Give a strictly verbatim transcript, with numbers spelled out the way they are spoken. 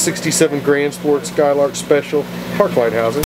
sixty-seven Grand Sport Skylark Special Park Light housing.